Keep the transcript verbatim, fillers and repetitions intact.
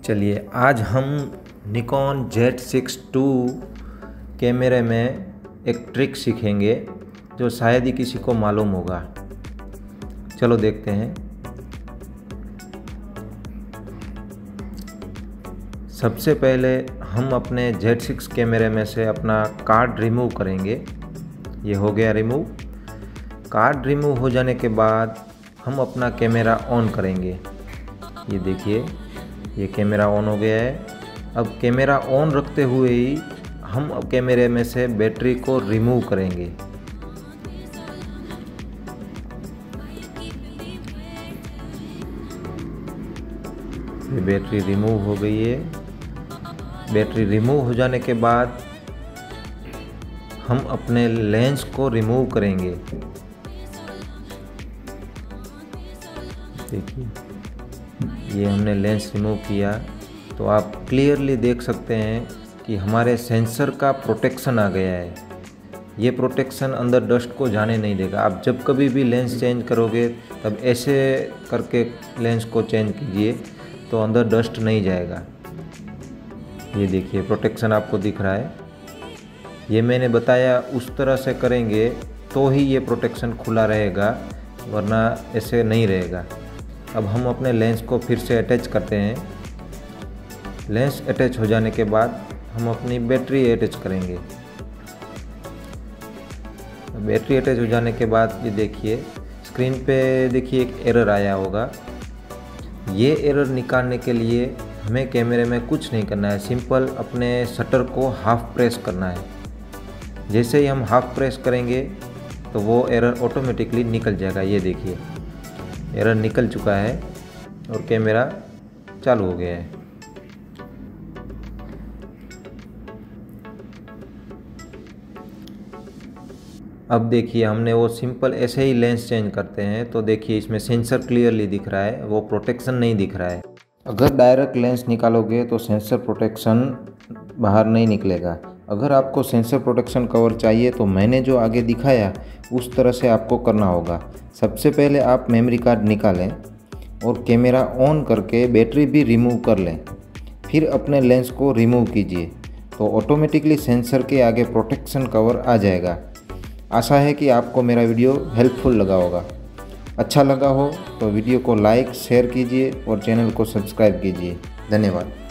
चलिए आज हम निकॉन जेड सिक्स टू कैमरे में एक ट्रिक सीखेंगे जो शायद ही किसी को मालूम होगा। चलो देखते हैं। सबसे पहले हम अपने जेड सिक्स कैमरे में से अपना कार्ड रिमूव करेंगे। ये हो गया रिमूव। कार्ड रिमूव हो जाने के बाद हम अपना कैमरा ऑन करेंगे। ये देखिए, ये कैमरा ऑन हो गया है। अब कैमरा ऑन रखते हुए ही हम अब कैमरे में से बैटरी को रिमूव करेंगे। ये बैटरी रिमूव हो गई है। बैटरी रिमूव हो जाने के बाद हम अपने लेंस को रिमूव करेंगे। देखिए, ये हमने लेंस रिमूव किया तो आप क्लियरली देख सकते हैं कि हमारे सेंसर का प्रोटेक्शन आ गया है। ये प्रोटेक्शन अंदर डस्ट को जाने नहीं देगा। आप जब कभी भी लेंस चेंज करोगे तब ऐसे करके लेंस को चेंज कीजिए तो अंदर डस्ट नहीं जाएगा। ये देखिए, प्रोटेक्शन आपको दिख रहा है। ये मैंने बताया उस तरह से करेंगे तो ही ये प्रोटेक्शन खुला रहेगा, वरना ऐसे नहीं रहेगा। अब हम अपने लेंस को फिर से अटैच करते हैं। लेंस अटैच हो जाने के बाद हम अपनी बैटरी अटैच करेंगे। बैटरी अटैच हो जाने के बाद ये देखिए, स्क्रीन पे देखिए एक एरर आया होगा। ये एरर निकालने के लिए हमें कैमरे में कुछ नहीं करना है, सिंपल अपने शटर को हाफ प्रेस करना है। जैसे ही हम हाफ प्रेस करेंगे तो वो एरर ऑटोमेटिकली निकल जाएगा। ये देखिए, एरर निकल चुका है और कैमरा चालू हो गया है। अब देखिए, हमने वो सिंपल ऐसे ही लेंस चेंज करते हैं तो देखिए इसमें सेंसर क्लियरली दिख रहा है, वो प्रोटेक्शन नहीं दिख रहा है। अगर डायरेक्ट लेंस निकालोगे तो सेंसर प्रोटेक्शन बाहर नहीं निकलेगा। अगर आपको सेंसर प्रोटेक्शन कवर चाहिए तो मैंने जो आगे दिखाया उस तरह से आपको करना होगा। सबसे पहले आप मेमोरी कार्ड निकालें और कैमरा ऑन करके बैटरी भी रिमूव कर लें। फिर अपने लेंस को रिमूव कीजिए तो ऑटोमेटिकली सेंसर के आगे प्रोटेक्शन कवर आ जाएगा। आशा है कि आपको मेरा वीडियो हेल्पफुल लगा होगा। अच्छा लगा हो तो वीडियो को लाइक शेयर कीजिए और चैनल को सब्सक्राइब कीजिए। धन्यवाद।